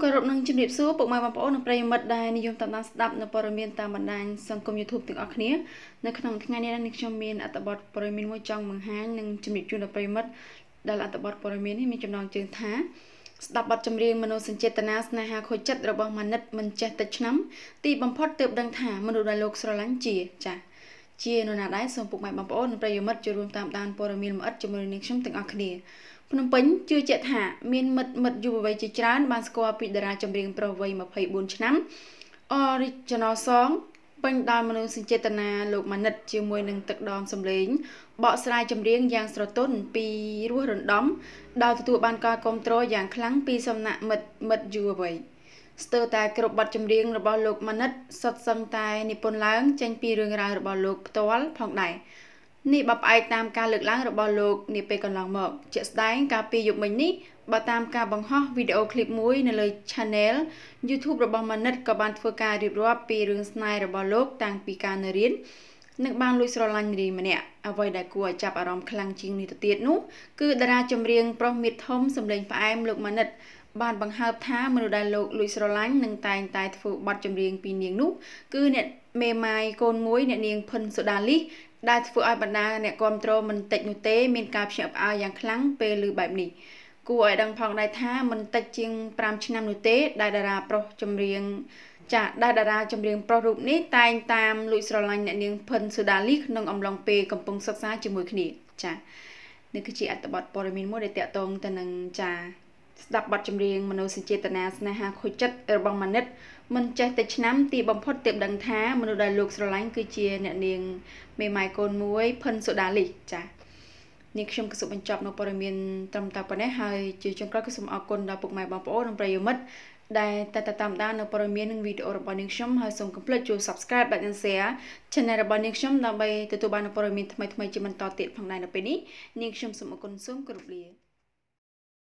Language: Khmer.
គោរពនឹងជំរាបសួរពុកម៉ែបងប្អូននិងប្រិយមិត្តដែលនិយមតាមដានស្ដាប់នៅព័ត៌មានតាមបណ្ដាញសង្គម YouTube ទាំងអស់គ្នានៅក្នុងថ្ងៃនេះនេះខ្ញុំមានអត្ថបទព័ត៌មានមួយចង់បង្ហាញនិងជំរាបជូនដល់ប្រិយមិត្តដែលអត្ថបទព័ត៌មាននេះមានចំណងជើងថាស្ដាប់បទចម្រៀងមនោសញ្ចេតនាស្នេហាខូចចិត្តរបស់ម៉ាណិតមិនចេះតិចឆ្នាំទីបំផុតទើបដឹងថាមនុស្សដែលលោកស្រឡាញ់ជានរណាដែរសូមពុកម៉ែបងប្អូននិងប្រិយមិត្តចូលរួមតាមដានព័ត៌មានលម្អិតជាមួយនឹងខ្ញុំទាំងអស់គ្នាភ្នំពេញជឿជាក់ថាមានមិត្តយុវវ័យជាច្រើនបានស្គាល់ពីតារាចម្រៀងប្រុសវ័យ24ឆ្នាំ Original Song ពេញដោយមនោសញ្ចេតនាលោកម៉ាណិតជាមួយនឹងទឹកដមសម្លេងបកស្រាយចម្រៀងយ៉ាងស្រទន់ពីរសរណ្ដំដោយទទួលបានការគាំទ្រយ៉ាងខ្លាំងពីសំណាក់មិត្តយុវវ័យស្ទើរតែគ្រប់បទចម្រៀងរបស់លោកម៉ាណិតសុទ្ធសឹងតែនិពន្ធឡើងចេញពីរឿងរ៉ាវរបស់លោកផ្ទាល់ផងដែរនេះបើផ្អែកតាមការលើកឡើងរបស់លោកនាពេលកន្លងមកជាក់ស្ដែងកាលពីយប់មិញនេះបើតាមការបង្ហោះវីដេអូឃ្លីបមួយនៅលើ Channel YouTube របស់ម៉ាណិតក៏បានធ្វើការរៀបរាប់ពីរឿងស្នេហ៍របស់លោកតាំងពីការនៅរៀននិងបានលួចស្រឡាញ់នារីម្នាក់អ្វីដែលគួរឲ្យចាប់អារម្មណ៍ខ្លាំងជាងនេះទៅទៀតនោះគឺតារាចម្រៀងប្រុសមាសធំសម្លេងផ្អែមលោកម៉ាណិតបានបង្ហើបថាមនុស្សដែលលោកលួចស្រឡាញ់និងតែងតែធ្វើបទចម្រៀងពីនាងនោះគឺអ្នកមេម៉ាយកូនមួយអ្នកនាងផិនសូដាលីសដែលធ្វើឲ្យបណ្ដាអ្នកគាំទ្រមិនតិចនោះទេមានការភ្ញាក់ផ្អើលយ៉ាងខ្លាំងពេលឮបែបនេះគួរឲ្យដឹងផងដែរថាមិនតិចជាង5ឆ្នាំនោះទេដែលតារាប្រុសចម្រៀងប្រុសរូបនេះតែងតាមលួចស្រឡាញ់អ្នកនាងផិនសូដាលីសក្នុងអំឡុងពេលកំពុងសិក្សាជាមួយគ្នាចានេះគឺជាអត្ថបទព័ត៌មានមួយដែលតាក់ទងទៅនឹងស្ដាប់បទចម្រៀងមនោសញ្ចេតនាស្នេហាខូចចិត្តរបស់ម៉ាណិតមិនចេះតែឆ្នាំទីបំផុតទើបដឹងថាមនុស្សដែលលោកស្រឡាញ់គឺជាអ្នកនាងមេម៉ាយកូនមួយផិនសូដាលីសចានេះខ្ញុំក៏សូមបញ្ចប់នៅព័ត៌មានត្រឹមតែប៉ុណ្ណេះហើយជាចុងក្រោយក៏សូមអរគុណដល់ពុកម៉ែបងប្អូននិងប្រិយមិត្តដែលតាមដាននៅព័ត៌មាននិងវីដេអូរបស់នាងខ្ញុំហើយសូមកុំភ្លេចជួយ Subscribe like and Share Channel របស់នាងខ្ញុំដើម្បីទទួលបានព័ត៌មានថ្មីៗជាបន្តទៀតផងដែរនៅពេលនេះនាងខ្ញុំសូមអរគុណសូមគោរពលា